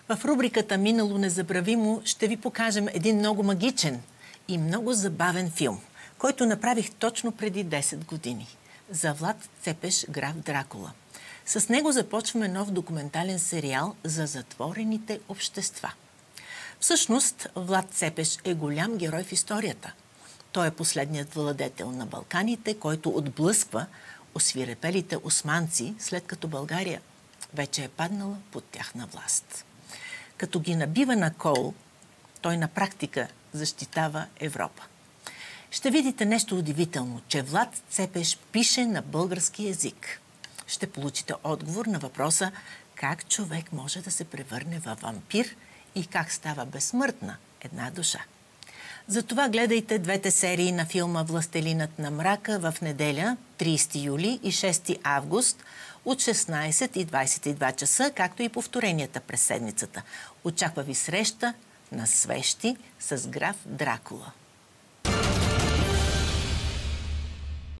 В рубриката «Минало незабравимо» ще ви покажем един много магичен и много забавен филм, който направих точно преди 10 години. За Влад Цепеш, граф Дракула. С него започваме нов документален сериал за затворените общества. Всъщност, Влад Цепеш е голям герой в историята. Той е последният владетел на Балканите, който отблъсква освирепелите османци, след като България вече е паднала под тяхна власт. Като ги набива на кол, той на практика защитава Европа. Ще видите нещо удивително, че Влад Цепеш пише на български език. Ще получите отговор на въпроса как човек може да се превърне във вампир и как става безсмъртна една душа. Затова гледайте двете серии на филма «Властелинът на мрака» в неделя, 30 юли и 6 август от 16 и 22 часа, както и повторенията през седмицата. Очаква ви среща на свещи с граф Дракула.